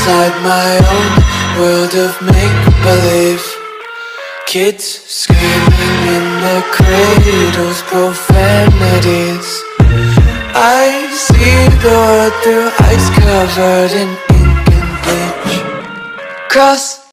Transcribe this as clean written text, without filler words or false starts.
inside my own world of make-believe. Kids screaming in their cradles, profanities. I see the world through ice covered in ink and bleach. Cross